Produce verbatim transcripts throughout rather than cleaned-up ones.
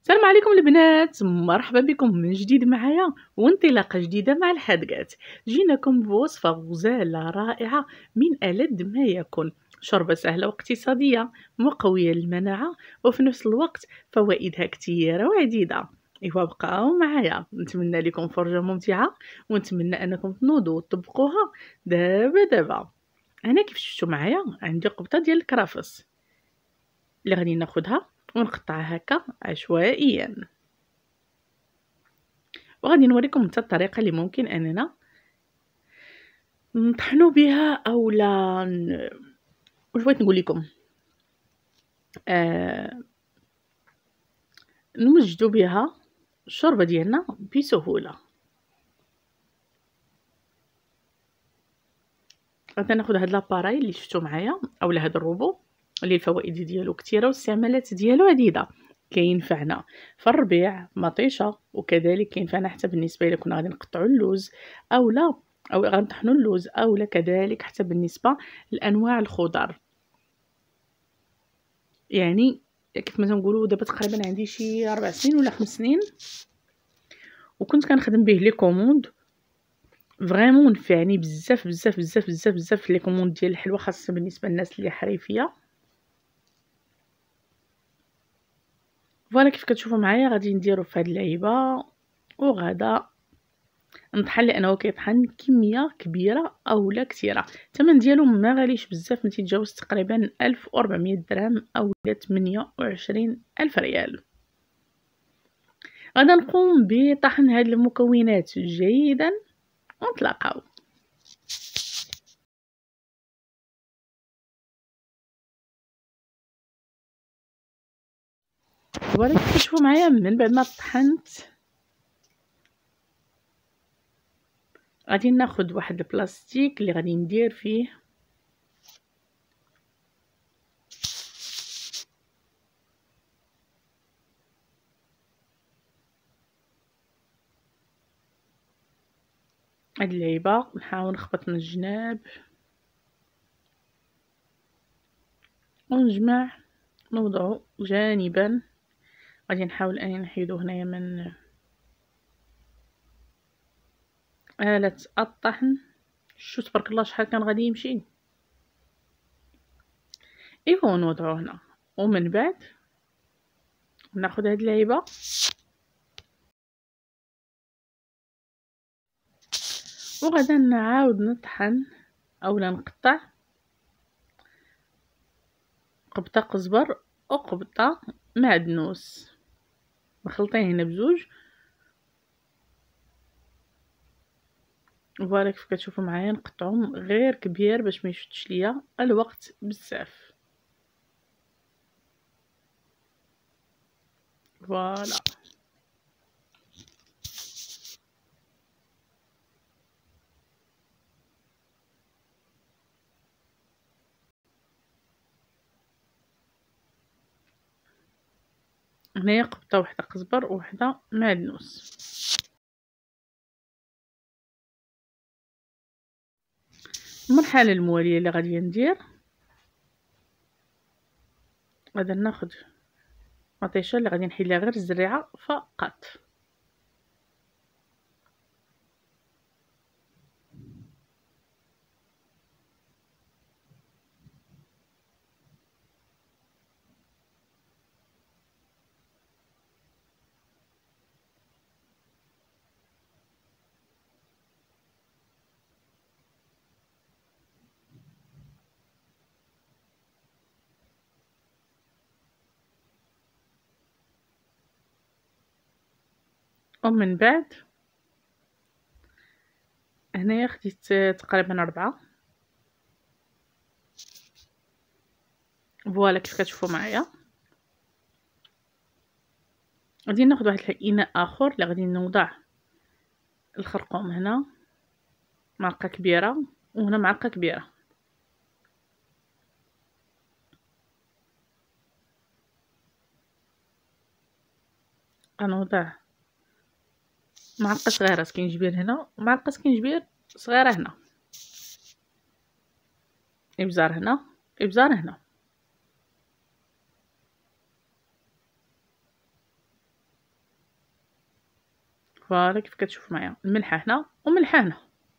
السلام عليكم البنات، مرحبا بكم من جديد معايا وانطلاقة جديدة مع الحدقات. جيناكم بوصفة غزالة رائعة من ألذ ما يكون، شوربة سهلة واقتصادية مقوية للمناعة وفي نفس الوقت فوائدها كتيرة وعديدة. إيوا بقاو معايا، نتمنى لكم فرجة ممتعة ونتمنى أنكم تنوضوا وتطبقوها دابا دابا. أنا كيف شفتوا معايا عندي قبطة ديال الكرافس اللي غادي ناخدها ونقطعها هكا عشوائيا، وغادي نوريكم حتى الطريقه اللي ممكن اننا نطحنوا بها او لا ن... واش بغيت نقول لكم آه... نوجدوا بها الشوربه ديالنا بسهوله. غادي ناخذ هاد لاباراي اللي شفتوا معايا اولا هاد الروبو اللي الفوائد ديالو كثيره والاستعمالات ديالو عديده. كينفعنا في الربيع مطيشه، وكذلك كينفعنا حتى بالنسبه الا كنا غادي نقطعوا اللوز اولا او غنطحنوا اللوز اولا كذلك حتى بالنسبه لانواع الخضر. يعني كيف ما تنقولوا دابا تقريبا عندي شي أربع سنين ولا خمس سنين وكنت كنخدم به لي كوموند، فريمون نفعني بزاف بزاف بزاف بزاف بزاف لي كوموند ديال الحلوى، خاصه بالنسبه للناس اللي حريفيه. فوالا كيف كتشوفوا معايا غادي نديرو في هاد اللعيبه وغادا نطحن لانه كيطحن كميه كبيره اولا كثيره. الثمن ديالو ما غاليش بزاف، ما تيتجاوز تقريبا ألف وأربعمية درهم او ثمانية وعشرين ألف ريال. غادا نقوم بطحن هاد المكونات جيدا ونتلاقاو. فوالا كيف كتشوفوا معايا من بعد ما طحنت غادي ناخذ واحد البلاستيك اللي غادي ندير فيه هاد اللعيبه، نحاول نخبط من الجناب ونجمع نوضعه جانبا. غادي نحاول اني نحيدو هنايا من آلة الطحن. شو تبارك الله شحال كان غادي يمشي. ايوا نوضعو هنا، ومن بعد ناخذ هاد اللعيبه وغدا نعاود نطحن اولا نقطع قبطه قزبر وقبطه معدنوس مخلطين هنا بزوج. فوالا كيف كتشوفوا معايا نقطعهم غير كبير باش ما يشدش ليا الوقت بزاف. فوالا هنايا قبطه وحده قزبر وحده معدنوس. المرحله المواليه اللي غادي ندير غادي ناخذ مطيشه اللي غادي نحيد لها غير الزريعه فقط. ومن بعد هنايا خديت تقريبا أربعة. فوالا كيف كتشوفوا معايا غادي ناخذ واحد الاناء اخر اللي غادي نوضع الخرقوم. هنا معلقه كبيره وهنا معلقه كبيره. غنوضع معلقه صغيره سكينجبير هنا ومعلقه سكينجبير صغيره هنا، ابزار هنا ابزار هنا. فوالا كيف كتشوفوا معايا الملحه هنا وملحه هنا.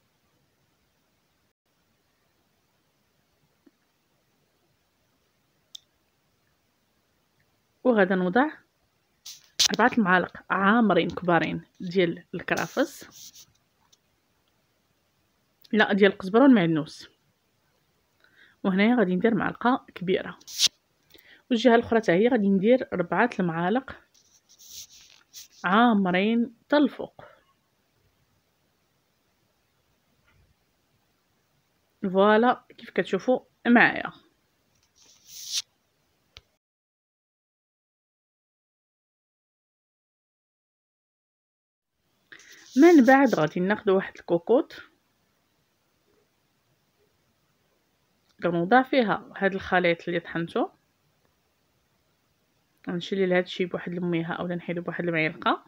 وغادا نوضع أربعة المعالق عامرين كبارين ديال الكرافس، لا ديال القزبره والمعدنوس. وهنايا غادي ندير معلقه كبيره، والجهه الاخرى حتى هي غادي ندير أربعة المعالق عامرين حتى الفوق. فوالا كيف كتشوفوا معايا. من بعد غادي ناخذ واحد الكوكوط كنوضع فيها هاد الخليط اللي طحنته، غنشيل لهاد الشي بواحد الميها اولا نحيدو بواحد المعلقه.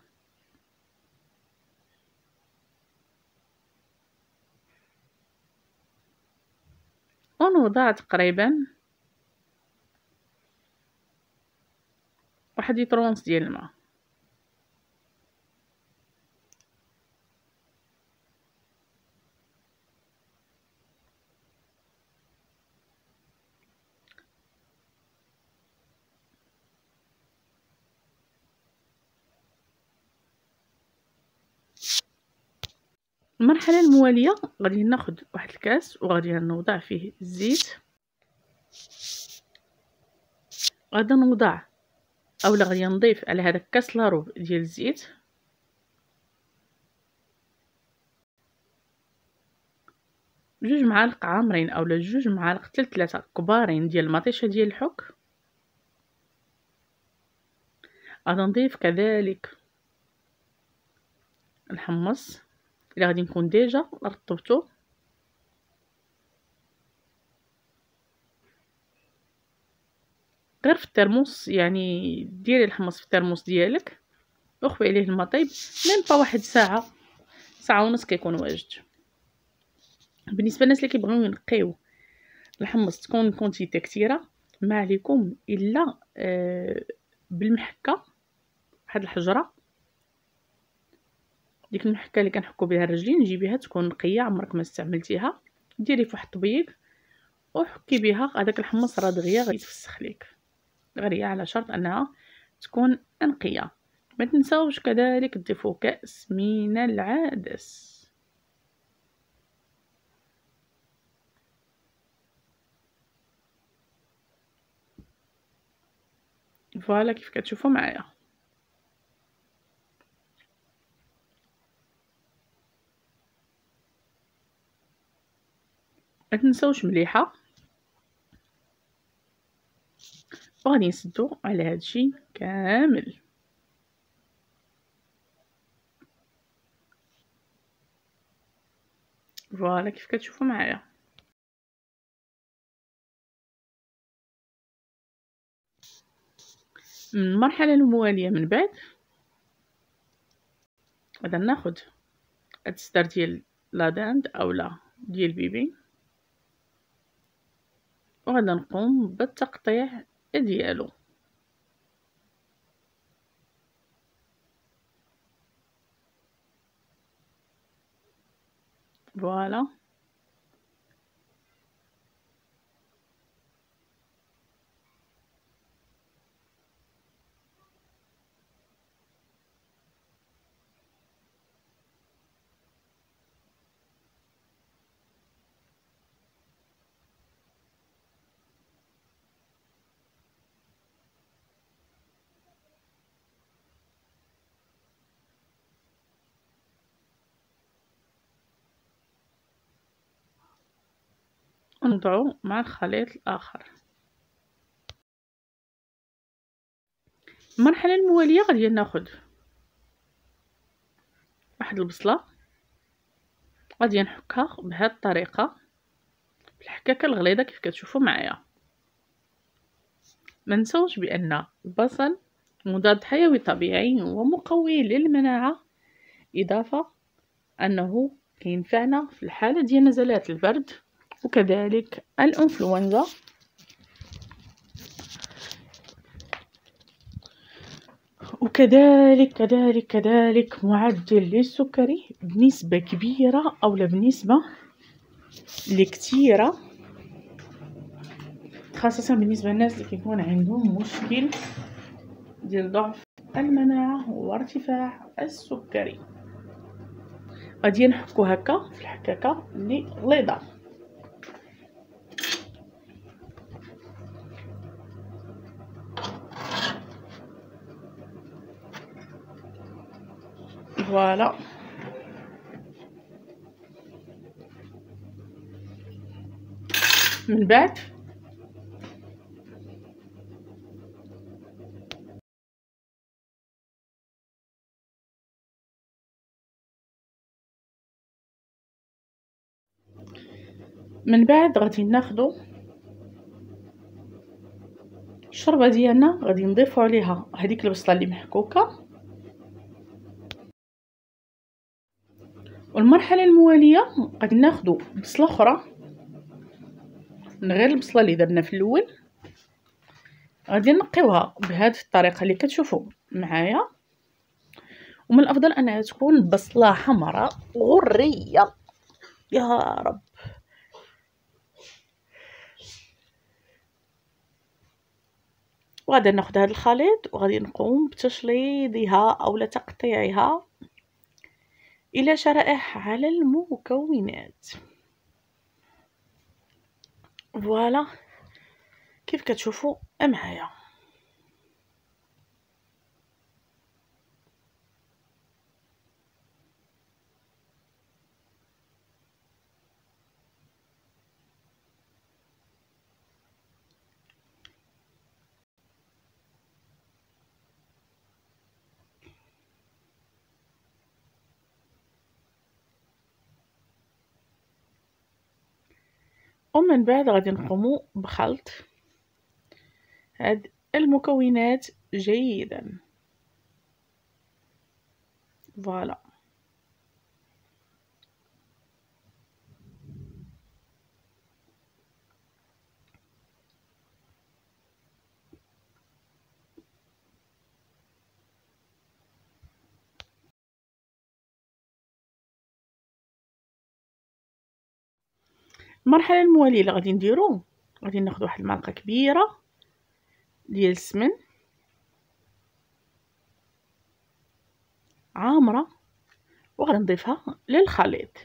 ونوضع تقريبا واحد لتر ونص ديال الماء. المرحله المواليه غادي ناخذ واحد الكاس وغادي نوضع فيه الزيت، غادي نوضع اولا غادي نضيف على هذا الكاس لاروب ديال الزيت جوج معالق عامرين اولا جوج معالق حتى ثلاثه كبارين ديال المطيشه ديال الحك. غادي نضيف كذلك الحمص اللي غادي نكون ديجا رطبته، غير في الترموس، يعني ديري الحمص في الترموس ديالك وخوي عليه الماء طيب ميم با واحد ساعه ساعه ونص كيكون واجد. بالنسبه للناس اللي كيبغيو ينقيو الحمص تكون كونتيتي كثيره، ما عليكم الا آه بالمحكه، واحد الحجره ديك المحكه اللي كنحكو بها الرجلين جيبيها تكون نقيه عمرك ما استعملتيها، ديري في واحد الطبيق وحكي بها هذاك الحمص راه دغيا غيتفسخ ليك، غير على شرط انها تكون نقيه. ما تنساوش كذلك تضيفوا كأس من العدس. فوالا كيف كتشوفوا معايا. ما تنساوش مليحه، وغادي نسدو على هادشي كامل. فوالا كيف كتشوفوا معايا. من المرحله المواليه من بعد غادي ناخذ هاد الصدر ديال لاداند اولا ديال بيبي، وغادي نقوم بالتقطيع ديالو. فوالا ونضعو مع الخليط الاخر. المرحله المواليه غادي ناخذ واحد البصله غادي نحكها بهذه الطريقه بالحكاكه الغليظه كيف كتشوفوا معايا. ما نساوش بان البصل مضاد حيوي طبيعي ومقوي للمناعه، اضافه انه كينفعنا في الحاله ديال نزلات البرد وكذلك الانفلونزا. وكذلك كذلك كذلك معدل للسكري بنسبة كبيرة أو بنسبة اللي كتيرة، خاصة بالنسبة للناس اللي كيكون عندهم مشكل ديال ضعف المناعة وارتفاع السكري. غادي نحكو هكا في الحكاكة اللي غليظة. فوالا من بعد من بعد غادي ناخدو الشوربه ديالنا، غادي نضيفو عليها هذيك البصله اللي محكوكه. والمرحله المواليه غادي ناخدو بصله اخرى من غير البصله اللي درنا في الاول، غادي نقيوها بهذه الطريقه اللي كتشوفوا معايا. ومن الافضل انها تكون بصله حمراء غريه يا رب. وغادي ناخذ هذا الخليط وغادي نقوم بتشليضها او تقطيعها الى شرائح على المكونات. فوالا كيف كتشوفوا معايا. ومن بعد غادي نقوموا بخلط هاد المكونات جيدا. فوالا المرحله المواليه اللي غادي نديرو، غادي ناخذ واحد المعلقه كبيره ديال السمن عامره وغادي نضيفها للخليط.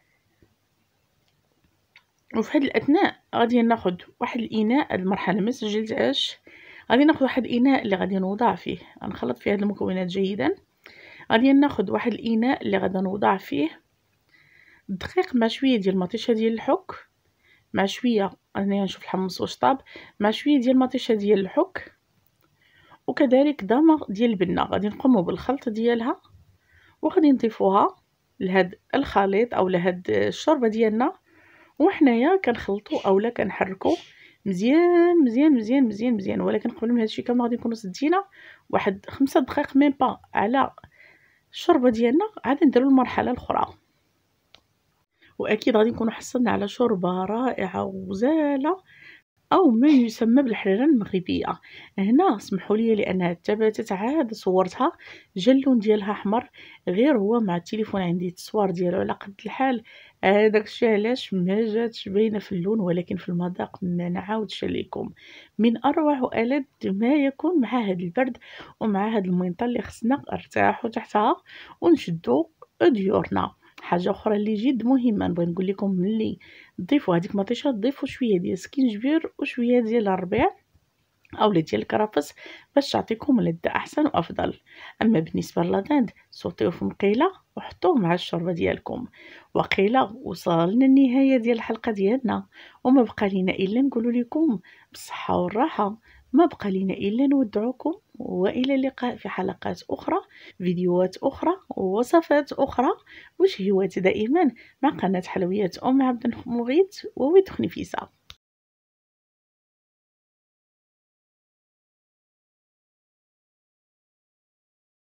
وفي هذه الاثناء غادي ناخذ واحد الاناء، هاد المرحله ما سجلتهاش، غادي ناخذ واحد الاناء اللي غادي نوضع فيه، غنخلط فيه هاد المكونات جيدا. غادي ناخذ واحد الاناء اللي غادي نوضع فيه الدقيق مع شويه ديال المطيشه ديال الحك، مع شويه انا نشوف الحمص واش طاب، مع شويه ديال المطيشه ديال الحك، وكذلك دامغ ديال البنه. غادي نقوموا بالخلط ديالها وغادي نضيفوها لهاد الخليط او لهاد الشوربه ديالنا، وحنايا كنخلطوا اولا كنحركوا مزيان مزيان مزيان مزيان مزيان. ولكن قبل من هادشي كامل غادي نكونوا سدينا واحد خمسة دقائق ميم با على الشوربه ديالنا، عاد نديروا المرحله الاخرى. واكيد غادي نكونوا حصلنا على شوربه رائعه وغزاله او ما يسمى بالحريره المغربيه. هنا اسمحوا لي لانها ثبتت عاد صورتها جا اللون ديالها احمر، غير هو مع التليفون عندي التصوير ديالو على قد الحال، هذاك الشيء علاش ما جاتش باينه في اللون، ولكن في المذاق ما نعاودش لكم من اروع والذ ما يكون مع هذا البرد ومع هذا المنطه اللي خصنا نرتاحوا تحتها ونشدوا ديورنا. حاجه اخرى اللي جد مهمه نبغي نقول لكم، ملي تضيفوا هذيك المطيشه ضيفوا شويه ديال سكينجبير وشويه ديال الربيع او ديال الكرفس باش تعطيكم لذه احسن وافضل. اما بالنسبه للداند صوتيوه في مقيله وحطوه مع الشوربه ديالكم. وقيله وصلنا النهايه ديال الحلقه ديالنا، وما بقى لينا الا نقول لكم بالصحه والراحه، ما بقى لينا الا نودعوكم والى اللقاء في حلقات اخرى، فيديوهات اخرى، ووصفات اخرى وشهيوات دائما مع قناه حلويات ام عبد المغيث وويدخ نفيسه.